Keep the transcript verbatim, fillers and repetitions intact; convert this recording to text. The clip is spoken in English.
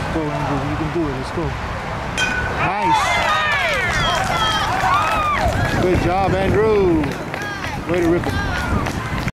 Go, Andrew. You can do it. Let's go. Nice. Good job, Andrew. Way to rip it.